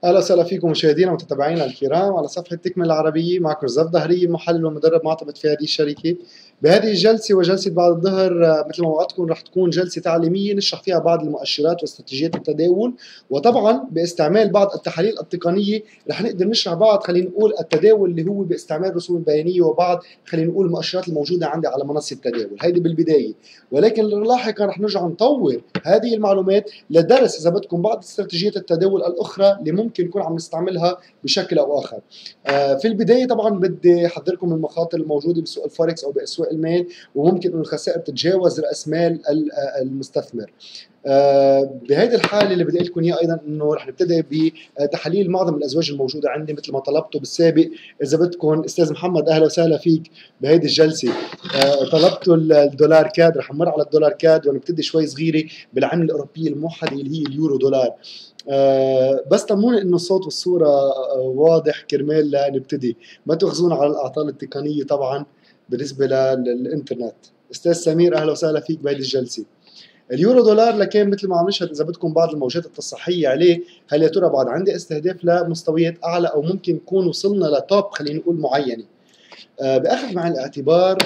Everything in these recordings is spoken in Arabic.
اهلا وسهلا فيكم مشاهدينا ومتابعينا الكرام على صفحه تكمل العربيه. معكم رزاق ظهري، محلل ومدرب معتمد في هذه الشركه. بهذه الجلسه وجلسه بعد الظهر مثل ما وعدتكم رح تكون جلسه تعليميه نشرح فيها بعض المؤشرات واستراتيجيات التداول، وطبعا باستعمال بعض التحاليل التقنيه رح نقدر نشرح بعض خلينا نقول التداول اللي هو باستعمال الرسوم البيانيه وبعض خلينا نقول المؤشرات الموجوده عندي على منصه التداول. هيدي بالبدايه، ولكن لاحقا رح نرجع نطور هذه المعلومات لدرس اذا بدكم بعض استراتيجيات التداول الاخرى اللي ممكن نكون عم نستعملها بشكل او اخر. في البدايه طبعا بدي احذركم من المخاطر الموجوده بسوق الفوركس او باسواق المال، وممكن انه الخسائر تتجاوز راس مال المستثمر. بهذه الحاله اللي بدي لكم اياه ايضا انه رح نبتدي بتحليل معظم الازواج الموجوده عندي مثل ما طلبته بالسابق. اذا بدكم استاذ محمد اهلا وسهلا فيك بهذه الجلسه. طلبتوا الدولار كاد، رح نمر على الدولار كاد ونبتدي شوي صغيره بالعمله الاوروبيه الموحده اللي هي اليورو دولار. بس طمنوني انه الصوت والصوره واضح كرمال لا نبتدي، ما تاخذونا على الاعطال التقنيه طبعا بالنسبه للانترنت. استاذ سمير اهلا وسهلا فيك بهذه الجلسه. اليورو دولار لكان مثل ما عم نشهد اذا بدكم بعض الموجات التصحيحيه عليه، هل يا ترى بعد عندي استهداف لمستويات اعلى او ممكن نكون وصلنا لتوب خلينا نقول معينه. باخذ مع الاعتبار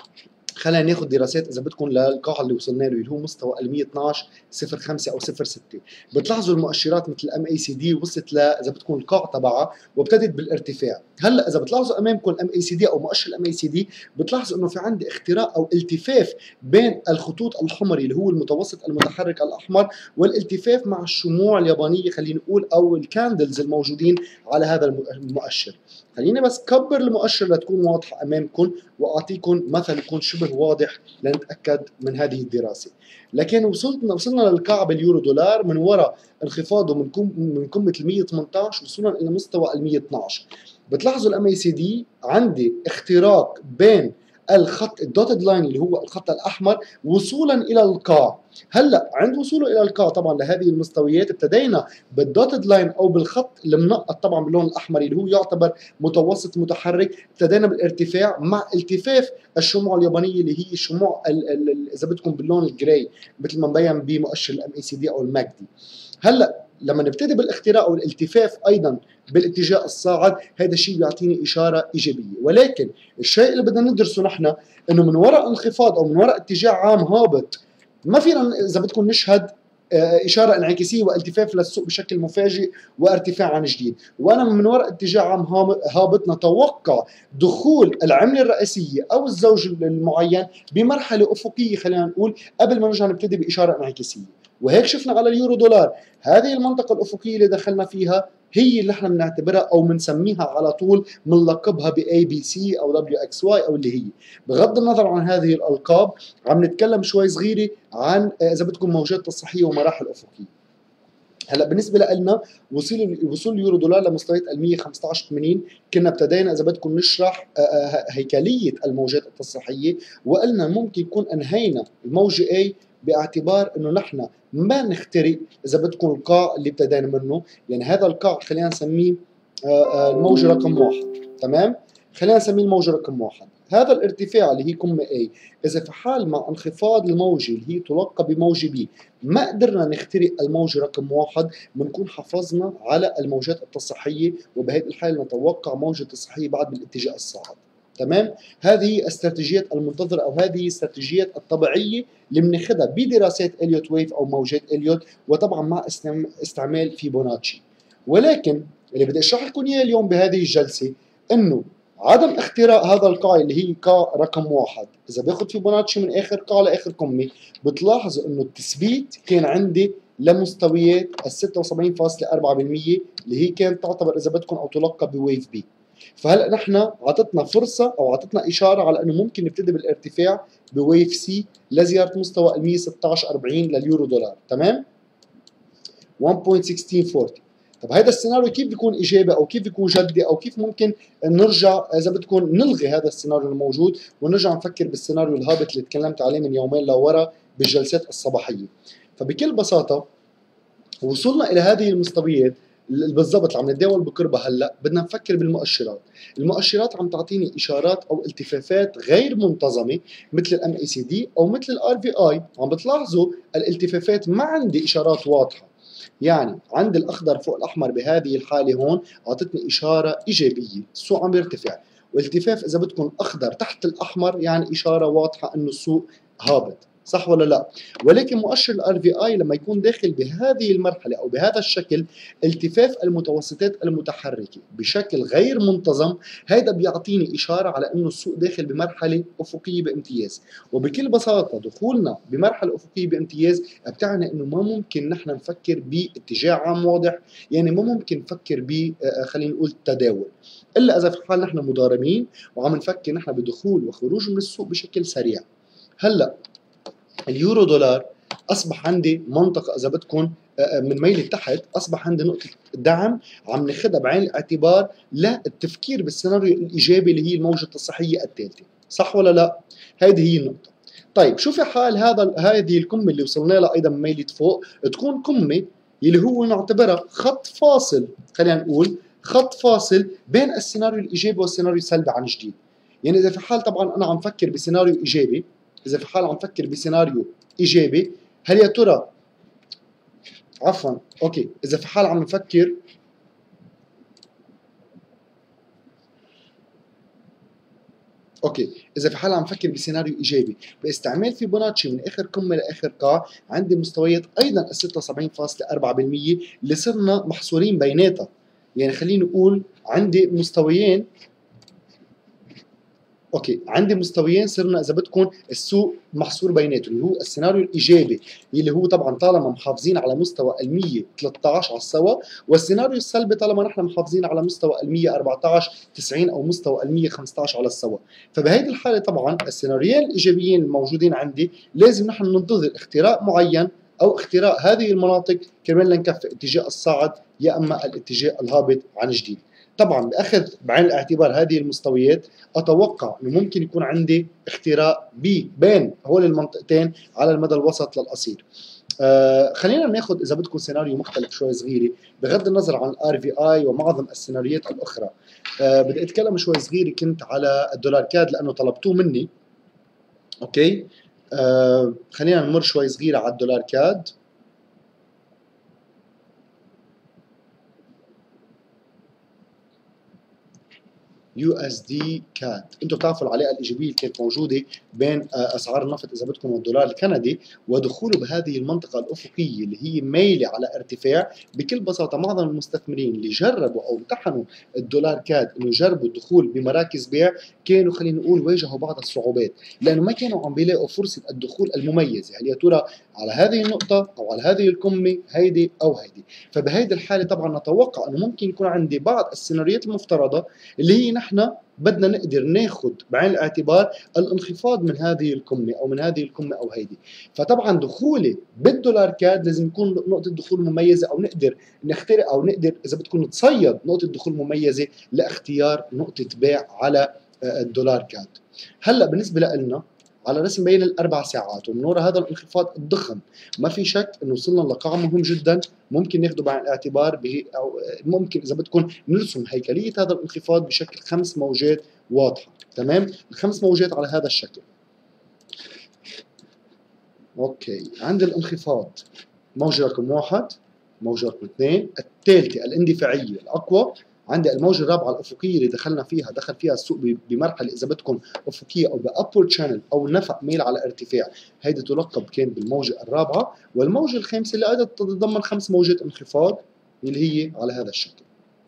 خلينا ناخذ دراسات اذا بدكم للقاع اللي وصلنا له اللي هو مستوى ال 112.05 او 06. بتلاحظوا المؤشرات مثل الام اي سي دي وصلت اذا بدكم القاع تبعها وابتدت بالارتفاع. هلا اذا بتلاحظوا امامكم الام اي سي دي او مؤشر الام اي سي دي، بتلاحظوا انه في عندي اختراق او التفاف بين الخطوط الحمري اللي هو المتوسط المتحرك الاحمر والالتفاف مع الشموع اليابانيه خلينا نقول او الكاندلز الموجودين على هذا المؤشر. خليني بس كبر المؤشر لتكون واضحه امامكم واعطيكم مثل يكون شبه واضح لنتاكد من هذه الدراسه. لكن وصلنا للقاع باليورو دولار من وراء انخفاضه من قمه ال 118 وصولا الى مستوى ال 112. بتلاحظوا الام اي سي دي عندي اختراق بين الخط الدوتد لاين اللي هو الخط الاحمر وصولا الى القاع. هلا عند وصوله الى القاع طبعا لهذه المستويات ابتدينا بالدوتد لاين او بالخط المنقط طبعا باللون الاحمر اللي هو يعتبر متوسط متحرك، ابتدينا بالارتفاع مع التفاف الشموع اليابانيه اللي هي الشموع اذا بدكم باللون الجراي مثل ما مبين بمؤشر الام اي سي دي او الماكدي. هلا لما نبتدي بالاختراق والالتفاف ايضا بالاتجاه الصاعد، هذا الشيء بيعطيني اشاره ايجابيه. ولكن الشيء اللي بدنا ندرسه نحن انه من وراء انخفاض او من وراء اتجاه عام هابط ما فينا اذا بدكم نشهد اشاره انعكاسيه والتفاف للسوق بشكل مفاجئ وارتفاع عن جديد. وانا من وراء اتجاه عام هابط نتوقع دخول العمله الرئيسيه او الزوج المعين بمرحله افقيه خلينا نقول قبل ما نرجع نبتدي باشاره انعكاسيه. وهيك شفنا على اليورو دولار هذه المنطقه الافقيه اللي دخلنا فيها هي اللي احنا بنعتبرها او بنسميها على طول بنلقبها باي بي سي او دبليو اكس واي او اللي هي. بغض النظر عن هذه الالقاب عم نتكلم شوي صغيره عن اذا بدكم موجات تصحيحيه ومراحل افقيه. هلا بالنسبه لنا وصول اليورو دولار لمستويات ال 115.80 كنا ابتدينا اذا بدكم نشرح هيكليه الموجات التصحيحيه، وقلنا ممكن يكون انهينا الموجه A باعتبار انه نحن ما نخترق اذا بدكم القاع اللي ابتدينا منه. يعني هذا القاع خلينا نسميه الموجه رقم 1. تمام، خلينا نسميه الموجه رقم 1. هذا الارتفاع اللي هي قمه A اذا في حال مع انخفاض الموجه اللي هي تلقى بموجه B ما قدرنا نخترق الموجه رقم 1، بنكون حافظنا على الموجات التصحيحيه، وبهذه الحاله نتوقع موجه تصحيحيه بعد بالاتجاه الصاعد. تمام، هذه استراتيجيات المنتظره او هذه استراتيجيات الطبيعيه اللي بناخذها بدراسات اليوت ويف او موجات اليوت، وطبعا مع استعمال فيبوناتشي. ولكن اللي بدي اشرح لكم اياه اليوم بهذه الجلسه انه عدم اختراق هذا القاع اللي هي قاع رقم 1، اذا باخذ فيبوناتشي من اخر قاع لاخر قمه بتلاحظوا انه التثبيت كان عندي لمستويات ال 76.4% اللي هي كانت تعتبر اذا بدكم او تلقب بويف بي. فهلا نحن عطتنا فرصه او عطتنا اشاره على انه ممكن نبتدي بالارتفاع بويف سي لزياره مستوى ال 116.40 لليورو دولار. تمام، 1.1640. طب هذا السيناريو كيف بيكون ايجابي او كيف بيكون جدي او كيف ممكن نرجع اذا بدكم نلغي هذا السيناريو الموجود ونرجع نفكر بالسيناريو الهابط اللي تكلمت عليه من يومين لورا بالجلسات الصباحيه. فبكل بساطه وصلنا الى هذه المستويات بالضبط اللي عم نتداول بقربها. هلا بدنا نفكر بالمؤشرات. المؤشرات عم تعطيني اشارات او التفافات غير منتظمه مثل الام اي سي دي او مثل الار في اي. عم بتلاحظوا الالتفافات ما عندي اشارات واضحه. يعني عند الاخضر فوق الاحمر بهذه الحاله هون اعطتني اشاره ايجابيه، السوق عم بيرتفع، والتفاف اذا بدكم اخضر تحت الاحمر يعني اشاره واضحه انه السوق هابط، صح ولا لا؟ ولكن مؤشر الار في اي لما يكون داخل بهذه المرحله او بهذا الشكل، التفاف المتوسطات المتحركه بشكل غير منتظم، هذا بيعطيني اشاره على انه السوق داخل بمرحله افقيه بامتياز، وبكل بساطه دخولنا بمرحله افقيه بامتياز بتعني انه ما ممكن نحن نفكر باتجاه عام واضح، يعني ما ممكن نفكر ب خلينا نقول تداول، الا اذا في حال نحن مضاربين وعم نفكر نحن بدخول وخروج من السوق بشكل سريع. هلا اليورو دولار اصبح عندي منطقه اذا بدكم من ميل تحت، اصبح عندي نقطه دعم عم ناخذها بعين الاعتبار للتفكير بالسيناريو الايجابي اللي هي الموجه التصحيحيه الثالثه، صح ولا لا؟ هذه هي النقطه. طيب شو في حال هذه القمه اللي وصلنا لها ايضا من ميلة فوق تكون قمه اللي هو نعتبرها خط فاصل، خلينا نقول خط فاصل بين السيناريو الايجابي والسيناريو السلبي عن جديد. يعني اذا في حال طبعا انا عم فكر بسيناريو ايجابي، اذا في حال عم فكر بسيناريو ايجابي، هل يا ترى عفوا اوكي اذا في حال عم نفكر اوكي اذا في حال عم فكر بسيناريو ايجابي باستعمال فيبوناتشي من اخر قمه لاخر قاع، عندي مستويات ايضا ال 76.4% اللي صرنا محصورين بيناتها. يعني خليني اقول عندي مستويين، اوكي عندي مستويين صرنا اذا بدكم السوق محصور بيناتهم، اللي هو السيناريو الايجابي اللي هو طبعا طالما محافظين على مستوى ال 113 على السوا، والسيناريو السلبي طالما نحن محافظين على مستوى ال 114 90 او مستوى ال 115 على السوا. فبهيدي الحاله طبعا السيناريوين الايجابيين الموجودين عندي لازم نحن ننتظر اختراق معين او اختراق هذه المناطق كرمال لنكفي اتجاه الصاعد يا اما الاتجاه الهابط عن جديد. طبعا باخذ بعين الاعتبار هذه المستويات اتوقع انه ممكن يكون عندي اختراق بين هول المنطقتين على المدى الوسط للقصير. خلينا ناخذ اذا بدكم سيناريو مختلف شوي صغيره بغض النظر عن الار في اي ومعظم السيناريوهات الاخرى. بدي اتكلم شوي صغيره كنت على الدولار كاد لانه طلبتوه مني. اوكي خلينا نمر شوي صغيره على الدولار كاد. يو اس دي كاد، انتم بتعرفوا العلاقه الايجابيه اللي كانت موجوده بين اسعار النفط اذا بدكم والدولار الكندي، ودخوله بهذه المنطقه الافقيه اللي هي مايله على ارتفاع. بكل بساطه معظم المستثمرين اللي جربوا او امتحنوا الدولار كاد انه يجربوا الدخول بمراكز بيع كانوا خلينا نقول واجهوا بعض الصعوبات، لانه ما كانوا عم بيلاقوا فرصه الدخول المميزه، هل يا ترى على هذه النقطه او على هذه القمه هيدي او هيدي. فبهيدي الحاله طبعا نتوقع انه ممكن يكون عندي بعض السيناريوهات المفترضه اللي هي نحن بدنا نقدر ناخذ بعين الاعتبار الانخفاض من هذه القمه او من هذه القمه او هيدي. فطبعا دخولي بالدولار كاد لازم يكون نقطه دخول مميزه، او نقدر نخترق او نقدر اذا بدكم نتصيد نقطه دخول مميزه لاختيار نقطه بيع على الدولار كاد. هلا بالنسبه لنا على رسم بين الاربع ساعات ومن وراء هذا الانخفاض الضخم، ما في شك انه وصلنا لقاع مهم جدا ممكن ناخذه بعين الاعتبار او ممكن اذا بدكم نرسم هيكليه هذا الانخفاض بشكل 5 موجات واضحه. تمام، الخمس موجات على هذا الشكل. اوكي عند الانخفاض موجه رقم 1، موجه رقم 2، الثالثه الاندفاعيه الاقوى، عندي الموجه الرابعه الافقيه اللي دخل فيها السوق بمرحله اذا بدكم افقيه او بابورد شانل او نفق ميل على ارتفاع، هيدي تلقب كان بالموجه الرابعه. والموجه الخامسه اللي ايضا تتضمن 5 موجات انخفاض اللي هي على هذا الشكل.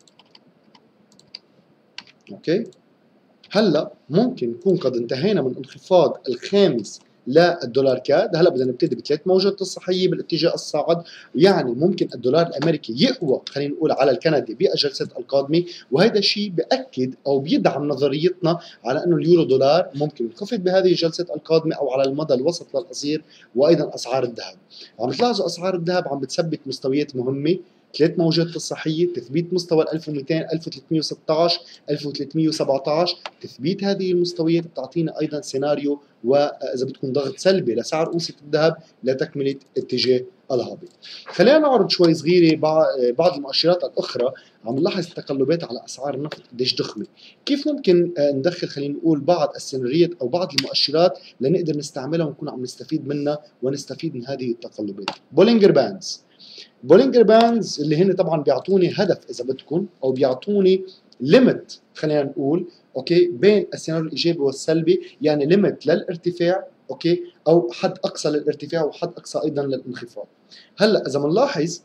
اوكي هلا ممكن نكون قد انتهينا من انخفاض الخامس للدولار كاد، هلا بدنا نبتدي بثلاث موجات تصحيحيه بالاتجاه الصاعد، يعني ممكن الدولار الامريكي يقوى خلينا نقول على الكندي بالجلسات القادمه، وهذا الشيء بأكد او بيدعم نظريتنا على انه اليورو دولار ممكن ينخفض بهذه الجلسات القادمه او على المدى الوسط للقصير. وايضا اسعار الذهب، عم تلاحظوا اسعار الذهب عم بتثبت مستويات مهمه، ثلاث موجات تصحيحيه، تثبيت مستوى 1200 1316 1317، تثبيت هذه المستويات بتعطينا ايضا سيناريو واذا بدكم ضغط سلبي لسعر اوصه الذهب لتكمله اتجاه الهابط. خلينا نعرض شوي صغيره بعض المؤشرات الاخرى. عم نلاحظ تقلبات على اسعار النفط قديش ضخمه، كيف ممكن ندخل خلينا نقول بعض السيناريوهات او بعض المؤشرات لنقدر نستعملها ونكون عم نستفيد منها ونستفيد من هذه التقلبات. بولينجر باندز، بولينجر باندز اللي هن طبعا بيعطوني هدف اذا بدكم، او بيعطوني ليميت خلينا نقول اوكي بين السيناريو الايجابي والسلبي، يعني ليميت للارتفاع اوكي، او حد اقصى للارتفاع وحد اقصى ايضا للانخفاض. هلا اذا بنلاحظ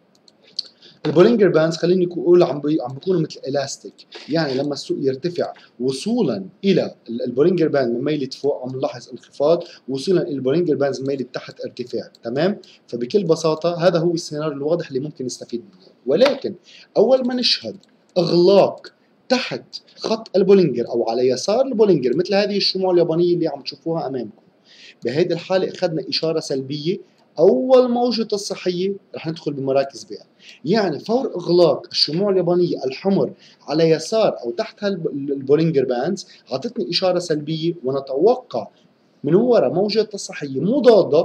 البولينجر باندز خليني اقول عم بيكونوا مثل الاستيك، يعني لما السوق يرتفع وصولا الى البولينجر باند من ميله فوق عم نلاحظ انخفاض، وصولا الى البولينجر باندز من ميله تحت ارتفاع، تمام؟ فبكل بساطه هذا هو السيناريو الواضح اللي ممكن نستفيد منه. ولكن اول ما نشهد اغلاق تحت خط البولينجر او على يسار البولينجر مثل هذه الشموع اليابانيه اللي عم تشوفوها امامكم، بهيدي الحاله اخذنا اشاره سلبيه، اول موجه تصحيحيه رح ندخل بمراكز بيع. يعني فور اغلاق الشموع اليابانيه الحمر على يسار او تحت البولينجر باندز اعطتني اشاره سلبيه، ونتوقع من وراء موجه تصحيحيه مضاده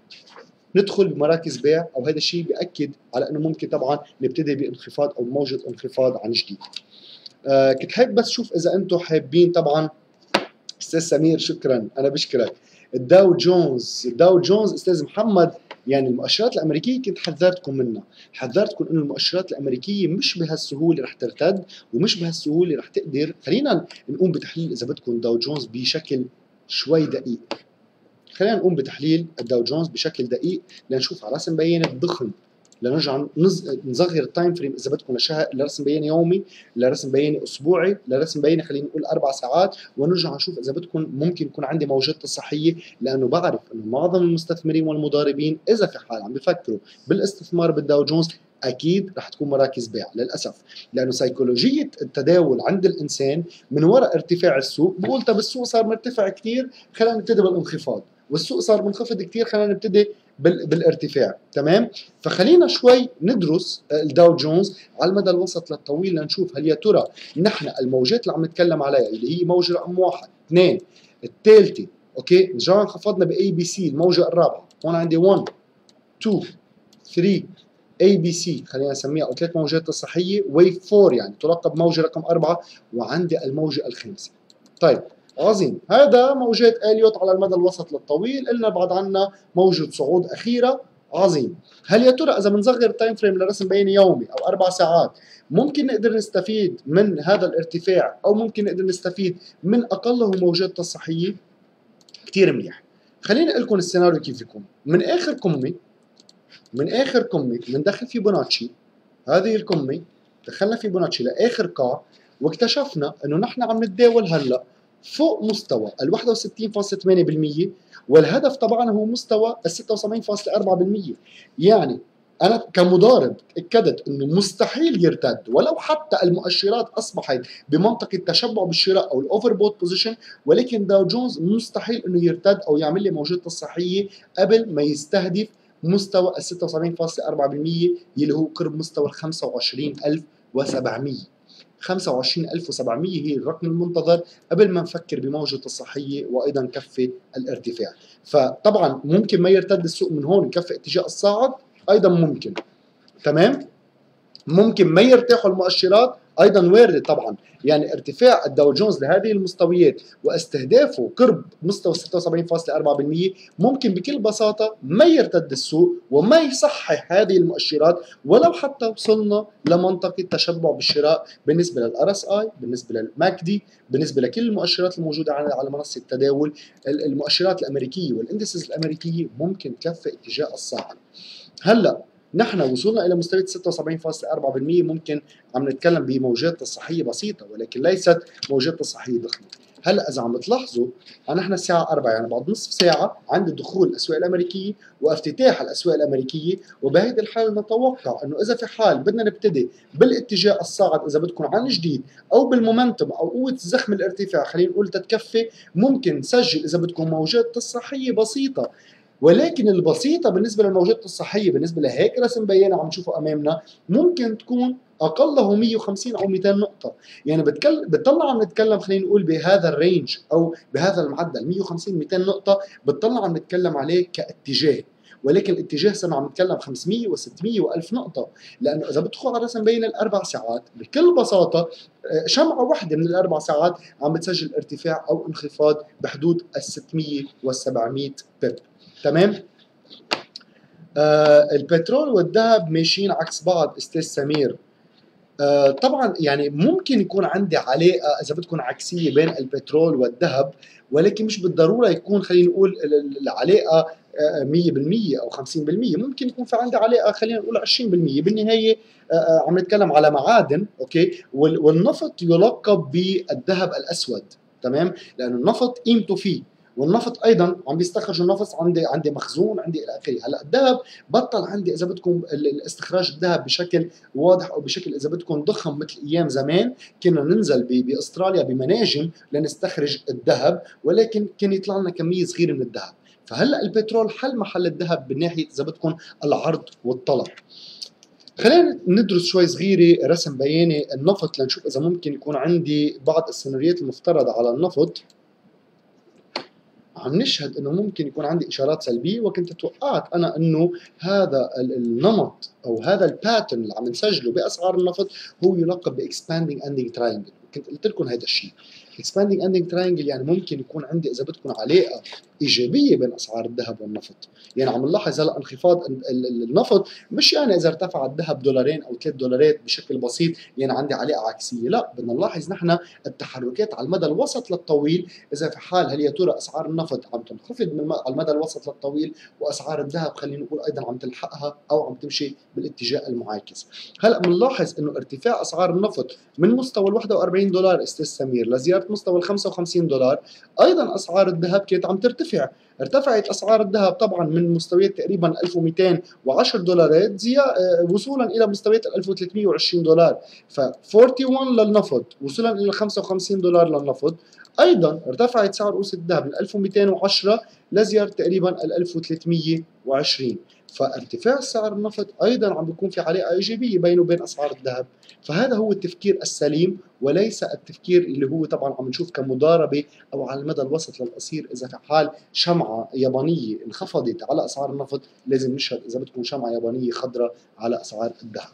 ندخل بمراكز بيع، او هذا الشيء بياكد على انه ممكن طبعا نبتدي بانخفاض او موجه انخفاض عن جديد. كنت حابب بس شوف اذا انتم حابين طبعا. استاذ سمير شكرا، انا بشكرك. الداو جونز استاذ محمد، يعني المؤشرات الامريكيه كنت حذرتكم منها، حذرتكم انه المؤشرات الامريكيه مش بهالسهوله رح ترتد، ومش بهالسهوله رح تقدر. خلينا نقوم بتحليل اذا بدكم داو جونز بشكل شوي دقيق. خلينا نقوم بتحليل الداو جونز بشكل دقيق لنشوف على راس مبينه ضخم، لنرجع نصغر التايم فريم اذا بدكم لرسم بياني يومي، لرسم بياني اسبوعي، لرسم بياني خلينا نقول 4 ساعات، ونرجع نشوف اذا بدكم ممكن يكون عندي موجات تصحيحيه، لانه بعرف انه معظم المستثمرين والمضاربين اذا في حال عم بفكروا بالاستثمار بالداو جونز اكيد رح تكون مراكز بيع للاسف، لانه سيكولوجيه التداول عند الانسان من وراء ارتفاع السوق بقول طب السوق صار مرتفع كثير خلينا نبتدي بالانخفاض، والسوق صار منخفض كثير خلينا نبتدي بالارتفاع، تمام؟ فخلينا شوي ندرس الداو جونز على المدى الوسط للطويل لنشوف هل يا ترى نحن الموجات اللي عم نتكلم عليها اللي هي موجه رقم 1 2 الثالثه اوكي، رجعنا انخفضنا باي بي سي الموجه الرابعه، هون عندي 1 2 3 اي بي سي خلينا نسميها، او ثلاث موجات تصحيحيه، ويف 4 يعني تلقب موجه رقم 4، وعندي الموجه الخامسه. طيب عظيم، هذا موجات اليوت على المدى الوسط للطويل، قلنا بعد عنا موجة صعود أخيرة. عظيم، هل يا ترى إذا بنصغر التايم فريم لرسم بياني يومي أو 4 ساعات ممكن نقدر نستفيد من هذا الارتفاع، أو ممكن نقدر نستفيد من أقله موجات تصحيحية؟ كثير منيح. خليني أقول لكم السيناريو كيف يكون. من آخر قمة بندخل فيبوناتشي، هذه القمة دخلنا فيبوناتشي لآخر قاع، واكتشفنا إنه نحن عم نتداول هلا فوق مستوى ال 61.8%، والهدف طبعا هو مستوى ال 76.4%. يعني انا كمضارب تاكدت انه مستحيل يرتد، ولو حتى المؤشرات اصبحت بمنطقه تشبع بالشراء او الاوفر بوت بوزيشن، ولكن داو جونز مستحيل انه يرتد او يعمل لي موجات تصحيحيه قبل ما يستهدف مستوى ال 76.4% اللي هو قرب مستوى ال 25,700. 25,700 هي الرقم المنتظر قبل ما نفكر بموجة تصحيحية وايضا كفة الارتفاع. فطبعا ممكن ما يرتد السوق من هون يكفي اتجاه الصاعد، ايضا ممكن، تمام؟ ممكن ما يرتاحوا المؤشرات، ايضا وارد طبعا، يعني ارتفاع الداو جونز لهذه المستويات واستهدافه قرب مستوى 76.4% ممكن بكل بساطه ما يرتد السوق وما يصحح هذه المؤشرات، ولو حتى وصلنا لمنطقه تشبع بالشراء بالنسبه للار اس اي، بالنسبه للماكدي، بالنسبه لكل المؤشرات الموجوده على منصه التداول. المؤشرات الامريكيه والاندسز الامريكيه ممكن تكفي اتجاه الصاعد. هلا نحن وصولنا الى مستوى 76.4% ممكن عم نتكلم بموجات تصحيحيه بسيطه، ولكن ليست موجات تصحيحيه ضخمه. هلا اذا عم تلاحظوا نحن الساعه 4 يعني بعد نصف ساعه عند دخول الاسواق الامريكيه وافتتاح الاسواق الامريكيه، وبهيدي الحال نتوقع انه اذا في حال بدنا نبتدي بالاتجاه الصاعد اذا بدكم عن جديد، او بالمومنتوم او قوه زخم الارتفاع خلينا نقول تتكفي، ممكن نسجل اذا بدكم موجات تصحيحيه بسيطه. ولكن البسيطه بالنسبه للموجات الصحيه بالنسبه لهيك رسم بياني عم نشوفه امامنا ممكن تكون اقله 150 او 200 نقطه، يعني بتطلع عم نتكلم خلينا نقول بهذا الرينج او بهذا المعدل 150 200 نقطه، بتطلع عم نتكلم عليه كاتجاه، ولكن الاتجاه صرنا عم نتكلم 500 و600 و1000 نقطه، لانه اذا بدخل على رسم بين الاربع ساعات بكل بساطه شمعه واحده من الاربع ساعات عم بتسجل ارتفاع او انخفاض بحدود ال 600 وال 700 بيب، تمام؟ البترول والذهب ماشيين عكس بعض استاذ سمير. طبعا يعني ممكن يكون عندي علاقه اذا بدكم عكسيه بين البترول والذهب، ولكن مش بالضروره يكون خلينا نقول العلاقه 100% او 50%. ممكن يكون في عندي علاقه خلينا نقول 20%. بالنهايه عم نتكلم على معادن، اوكي، والنفط يلقب بالذهب الاسود، تمام، لانه النفط قيمته فيه، والنفط ايضا عم بيستخرجوا النفط عندي مخزون عندي الى اخره. هلا الذهب بطل عندي اذا بدكم الاستخراج الذهب بشكل واضح او بشكل اذا بدكم ضخم مثل ايام زمان. كنا ننزل باستراليا بمناجم لنستخرج الذهب، ولكن كان يطلع لنا كميه صغيره من الذهب. فهلا البترول حل محل الذهب من ناحيه اذا بدكم العرض والطلب. خلينا ندرس شوي صغيره رسم بياني النفط لنشوف اذا ممكن يكون عندي بعض السيناريوهات المفترضه على النفط. عم نشهد انه ممكن يكون عندي اشارات سلبيه، وكنت توقعت انا انه هذا النمط او هذا الباترن اللي عم نسجله باسعار النفط هو يلقب باكسباندينج اندنج تراينجل. كنت قلت لكم هذا الشيء. اكسباندينج اندنج تراينجل يعني ممكن يكون عندي اذا بدكم علاقه ايجابيه بين اسعار الذهب والنفط. يعني عم نلاحظ هلا انخفاض النفط، مش يعني اذا ارتفع الذهب دولارين او 3 دولارات بشكل بسيط يعني عندي علاقه عكسيه، لا، بدنا نلاحظ نحن التحركات على المدى الوسط للطويل. اذا في حال هل يا ترى اسعار النفط عم تنخفض على المدى الوسط للطويل، واسعار الذهب خلينا نقول ايضا عم تلحقها او عم تمشي بالاتجاه المعاكس. هلا بنلاحظ انه ارتفاع اسعار النفط من مستوى ال 41 دولار استاذ سمير لزياره مستوى ال 55 دولار، ايضا اسعار الذهب كانت عم ترتفع. ارتفعت اسعار الذهب طبعا من مستويات تقريبا 1210 دولارات وصولا الى مستويات 1320 دولار. ف 41 للنفط وصولا الى 55 دولار للنفط. ايضا ارتفعت سعر اوصه الذهب من 1210 لزياره تقريبا ال 1320. فارتفاع سعر النفط ايضا عم بيكون في علاقه ايجابيه بينه وبين اسعار الذهب. فهذا هو التفكير السليم، وليس التفكير اللي هو طبعا عم نشوف كمضاربه او على المدى الوسط للقصير. اذا في حال شمعه يابانيه انخفضت على اسعار النفط، لازم نشهد اذا بدكم شمعه يابانيه خضراء على اسعار الذهب.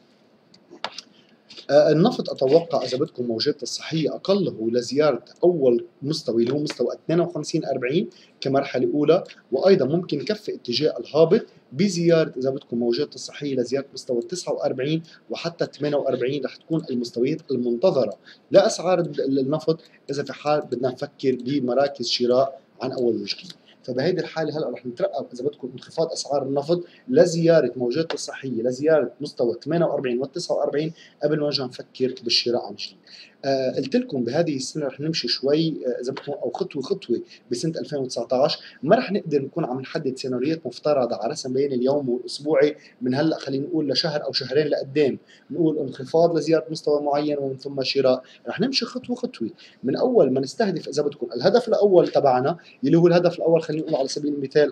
النفط اتوقع اذا بدكم موجاته الصحيه اقله لزياره اول مستوى اللي هو مستوى 52 40 كمرحله اولى، وايضا ممكن يكفي اتجاه الهابط بزياره اذا بدكم موجاته الصحيه لزياره مستوى 49 وحتى 48 رح تكون المستويات المنتظره لاسعار النفط اذا في حال بدنا نفكر بمراكز شراء عن اول وجديد. فبهيدي الحاله هلا رح نترقب اذا بدكم انخفاض اسعار النفط لزياره موجاته الصحيه لزياره مستوى 48 وال 49 قبل ما نرجع نفكر بالشراء عن جديد. قلت لكم بهذه السنه رح نمشي شوي اذا بدكم او خطوه خطوه بسنه 2019. ما رح نقدر نكون عم نحدد سيناريوهات مفترضه على رسم بياني اليومي والاسبوعي من هلا خلينا نقول لشهر او شهرين لقدام، نقول انخفاض لزياره مستوى معين ومن ثم شراء. رح نمشي خطوه خطوه من اول ما نستهدف اذا بدكم الهدف الاول تبعنا اللي هو الهدف الاول خلينا نقول على سبيل المثال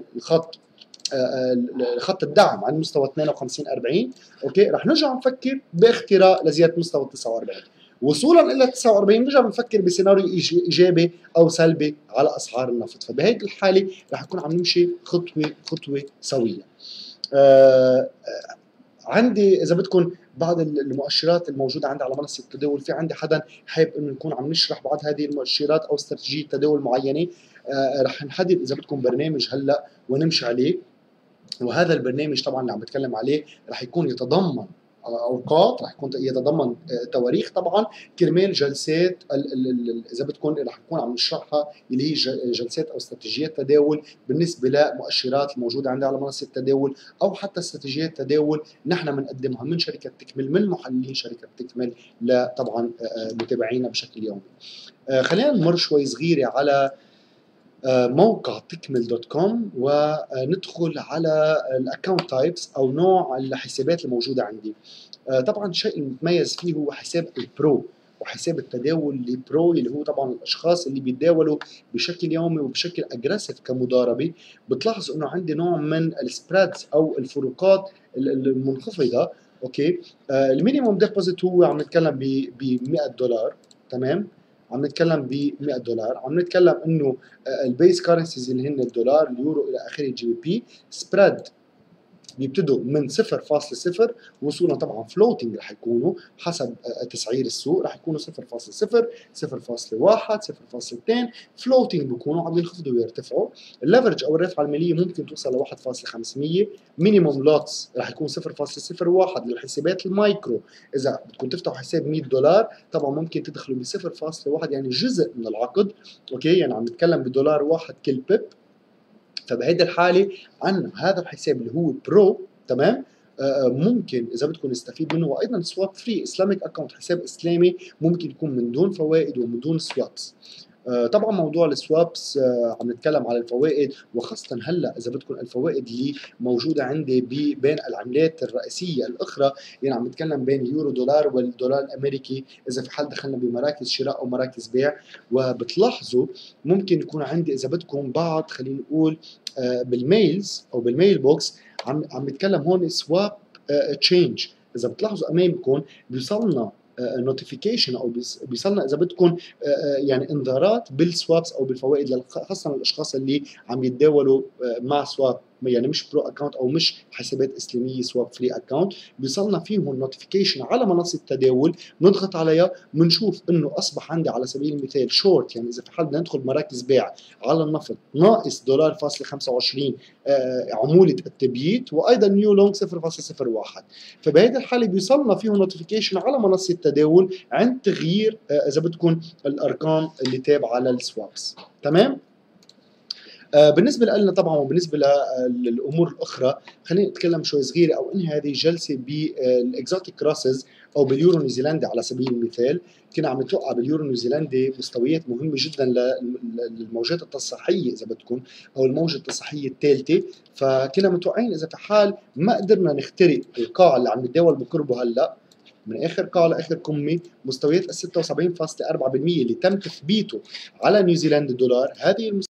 خط الدعم عند مستوى 52 40. اوكي، رح نرجع نفكر باختراق لزياده مستوى 49. وصولا الى 49 نرجع نفكر بسيناريو ايجابي او سلبي على اسعار النفط. فبهيدي الحاله رح نكون عم نمشي خطوه خطوه سويه. عندي اذا بدكم بعض المؤشرات الموجوده عندي على منصه التداول. في عندي حدا حابب انه نكون عم نشرح بعض هذه المؤشرات او استراتيجيه تداول معينه، رح نحدد اذا بدكم برنامج هلا ونمشي عليه. وهذا البرنامج طبعا اللي عم بتكلم عليه رح يكون يتضمن اوقات، رح يكون يتضمن تواريخ طبعا كرمال جلسات اذا بدكم رح نكون عم نشرحها اللي هي جلسات او استراتيجيات تداول بالنسبه لمؤشرات الموجوده عندنا على منصه التداول، او حتى استراتيجيات تداول نحن بنقدمها من شركه تكمل من محللين شركه تكمل لطبعا متابعينا بشكل يومي. خلينا نمر شوي صغيره على موقع تكمل دوت كوم وندخل على الاكونت تايبس او نوع الحسابات الموجوده عندي. طبعا الشيء المتميز فيه هو حساب البرو وحساب التداول البرو اللي هو طبعا الاشخاص اللي بيتداولوا بشكل يومي وبشكل اجريسيف كمضاربه. بتلاحظوا انه عندي نوع من السبريدز او الفروقات المنخفضه. اوكي، المينيموم ديبوزيت هو عم نتكلم ب 100 دولار، تمام، عم نتكلم ب 100 دولار. عم نتكلم انه البيس كارنسيز اللي هن الدولار اليورو الى اخره جي بي بي. سبريد بيبتدوا من 0.0 وصولا طبعا فلوتنج رح يكونوا حسب تسعير السوق، رح يكونوا 0.0 0.1 0.2 فلوتنج بيكونوا عم ينخفضوا ويرتفعوا. الليفرج او الرفعه الماليه ممكن توصل ل 1.500. مينيموم لوتس رح يكون 0.01 للحسابات المايكرو. اذا بدكم تفتحوا حساب $100 طبعا ممكن تدخلوا ب 0.1 يعني جزء من العقد. اوكي يعني عم نتكلم بدولار واحد كل بيب. فبهيدي الحاله عن هذا الحساب اللي هو برو تمام ممكن اذا بدكم نستفيد منه. وايضا سواب فري اسلامك اكونت، حساب اسلامي ممكن يكون من دون فوائد ومن دون سوابس. طبعا موضوع السوابس عم نتكلم على الفوائد، وخاصه هلا اذا بدكم الفوائد اللي موجوده عندي بين العملات الرئيسيه الاخرى، يعني عم نتكلم بين اليورو دولار والدولار الامريكي اذا في حال دخلنا بمراكز شراء او مراكز بيع. وبتلاحظوا ممكن يكون عندي اذا بدكم بعض خلينا نقول بالميلز او بالميل بوكس عم نتكلم هون سواب تشينج. اذا بتلاحظوا امامكم بيوصلنا نوتيفيكيشن او بيصلنا اذا بدكم يعني انذارات بالسوابس او بالفوائد، خاصه الاشخاص اللي عم يتداولوا مع سواب يعني مش برو اكونت او مش حسابات اسلاميه سواب فري اكونت. بيصلنا فيهم نوتيفيكيشن على منصه التداول، بنضغط عليها بنشوف انه اصبح عندي على سبيل المثال شورت، يعني اذا في حال بدنا ندخل مراكز بيع على النفط ناقص $.25 عموله التبييت، وايضا نيو لونج 0.01. فبهذه الحاله بيوصلنا فيهم نوتيفيكيشن على منصه التداول عند تغيير اذا بدكم الارقام اللي تابعه للسوابس. تمام. بالنسبه لنا طبعا وبالنسبه للامور الاخرى خلينا نتكلم شوي صغيره او انهي هذه الجلسه بالاكزوتيك كراسز او باليورو نيوزيلندي على سبيل المثال. كنا عم نتوقع باليورو نيوزيلندي مستويات مهمه جدا للموجات التصحيحيه اذا بدكم او الموجه التصحيحيه الثالثه. فكنا متوقعين اذا في حال ما قدرنا نخترق القاع اللي عم نتداول بقربه هلا من اخر قاع لاخر قمه مستويات ال 76.4% اللي تم تثبيته على نيوزيلند دولار، هذه